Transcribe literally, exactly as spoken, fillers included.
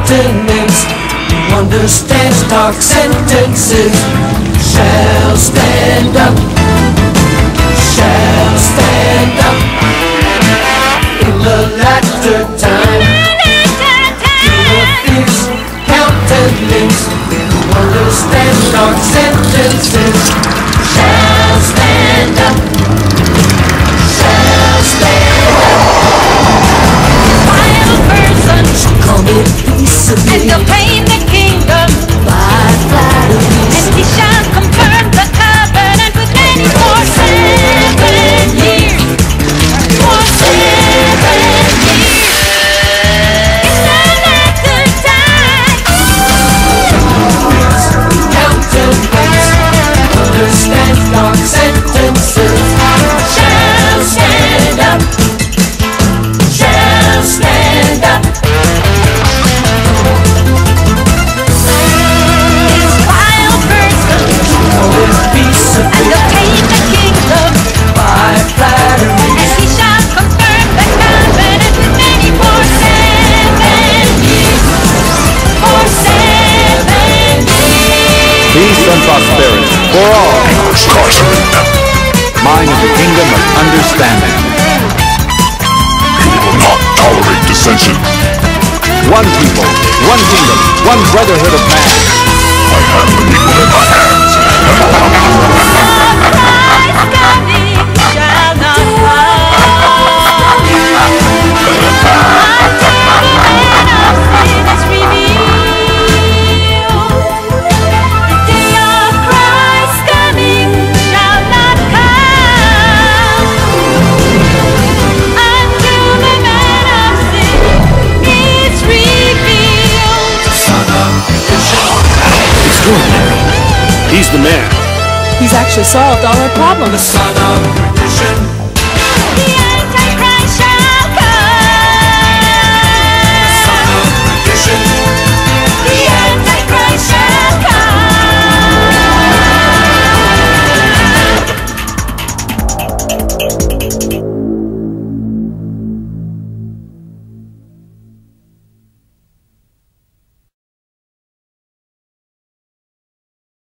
countenance, who understands dark sentences, shall stand up, shall stand up in the latter time. To a fierce countenance, who understands dark sentences, shall stand up, shall stand up. Final person, Call me peaceably, and obtain the kingdom, by flatteries, and he shall confirm the covenant with many for seven years. For seven years. In the latter time. countenance, understands dark sentences, shall stand up, shall stand up. This vile person, Always peaceably, and obtain the kingdom, by flatteries, and he shall confirm the covenant with many for seven years. For seven years. Peace and prosperity for all. Mine is the kingdom of understanding. We will not tolerate dissension. One people, one kingdom, one brotherhood of man. I have the people in my hands. Christ coming shall not come. Until the man of sin is revealed. The day of Christ's coming shall not come. Until the man of sin is revealed. Extraordinary. He's the man. He's actually solved all our problems. Son of